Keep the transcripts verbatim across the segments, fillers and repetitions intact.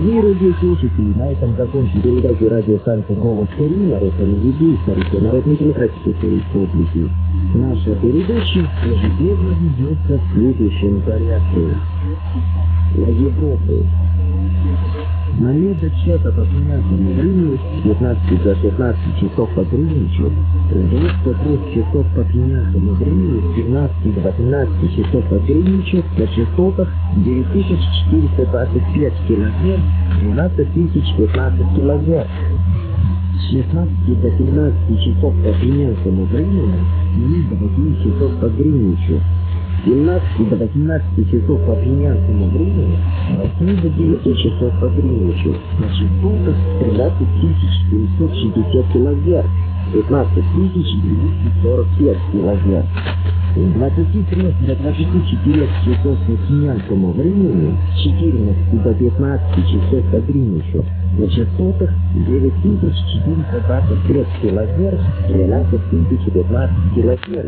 Дорогие радиослушатели, на этом закончим передачу радиостанции «Голос Карина», Росареведу, Старой Народной Демократической Республики. Наша передача ежедневно ведется в следующем порядке. На Европу. На метод часа по финансовому времени с пятнадцати до шестнадцати часов по Гринвичу, с двух до трех часов по финансовому времени с семнадцати до восемнадцати часов по Гринвичу на частотах девять тысяч четыреста двадцать пять килогерц, двенадцать тысяч пятнадцать килогерц. С шестнадцати до семнадцати часов по финансовому времени с семи до восьми часов по Гринвичу. С семнадцати до восемнадцати часов по финансовому времени, с восьми до девяти часов по Гринвичу, на частотах тринадцать тысяч семьсот шестьдесят килогерц, пятнадцать тысяч двести сорок пять килогерц. С двадцати трёх до двадцати четырёх часов по финансовому времени, с четырнадцати до пятнадцати часов по Гринвичу, на частотах девять тысяч четыреста двадцать пять килогерц, двенадцать тысяч пятнадцать килогерц.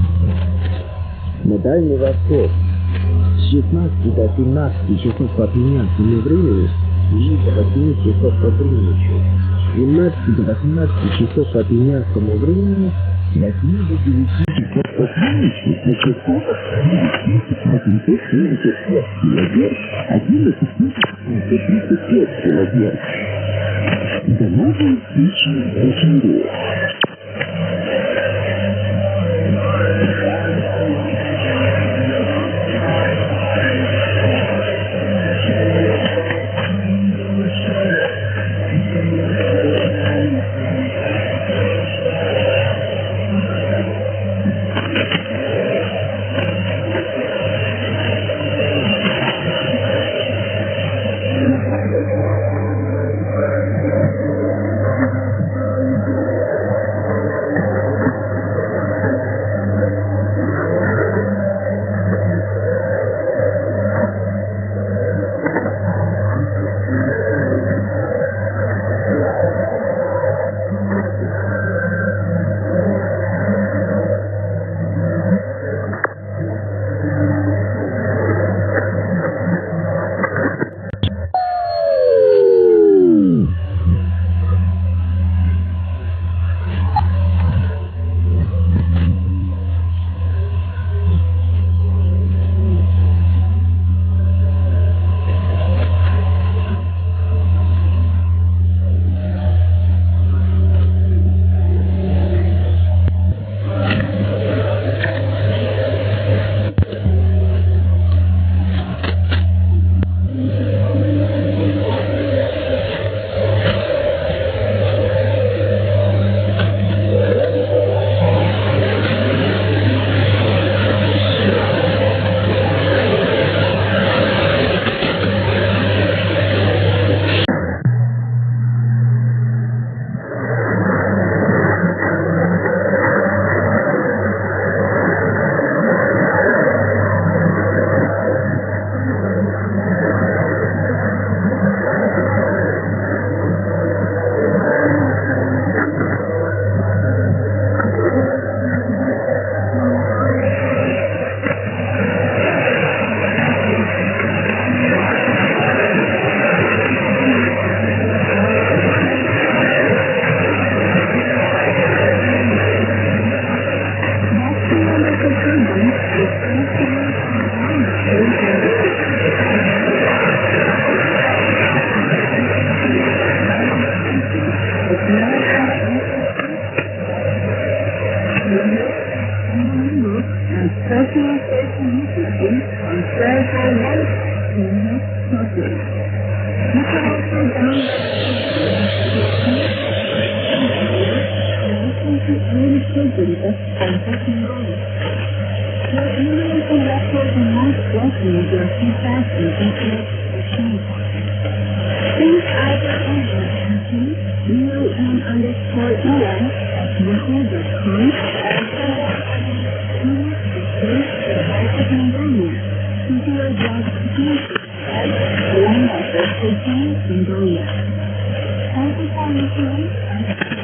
На Дальний Восток с шестнадцати до семнадцати часов по финансовому времени, с до восьми часов по Гринвичу, с семнадцати до восемнадцати часов по финансовому времени, с восьми до девяти часов по Гринвичу, на частотах восемьсот семьдесят пять килогерц, одиннадцать тысяч семьсот тридцать пять килогерц. До новой встречи в эфире. Thank you.